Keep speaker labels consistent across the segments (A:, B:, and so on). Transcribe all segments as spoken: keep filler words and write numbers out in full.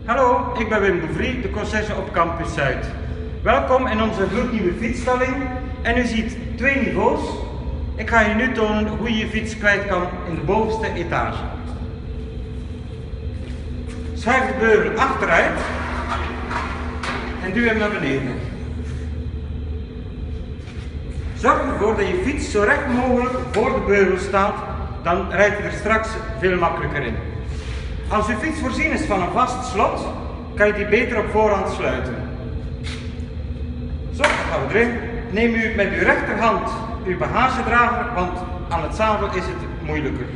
A: Hallo, ik ben Wim de Vrie, de conciërge op Campus Zuid. Welkom in onze gloednieuwe fietsstalling. En u ziet twee niveaus. Ik ga je nu tonen hoe je je fiets kwijt kan in de bovenste etage. Schuif de beugel achteruit en duw hem naar beneden. Zorg ervoor dat je fiets zo recht mogelijk voor de beugel staat, dan rijdt je er straks veel makkelijker in. Als uw fiets voorzien is van een vast slot, kan je die beter op voorhand sluiten. Zo, dan gaan we erin. Neem u met uw rechterhand uw bagagedrager, want aan het zadel is het moeilijker.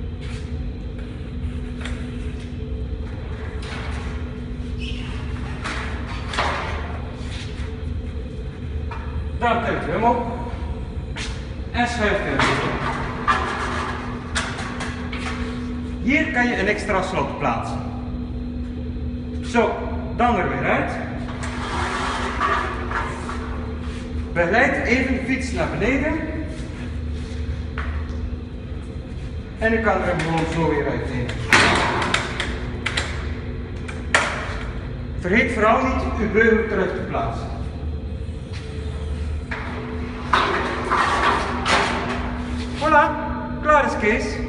A: Dan tilt u hem op en schuift u hem weer. Hier kan je een extra slot plaatsen. Zo, dan er weer uit. Begeleid even de fiets naar beneden. En u kan er hem gewoon zo weer uitnemen. Vergeet vooral niet uw beugel terug te plaatsen. Voilà, klaar is Kees.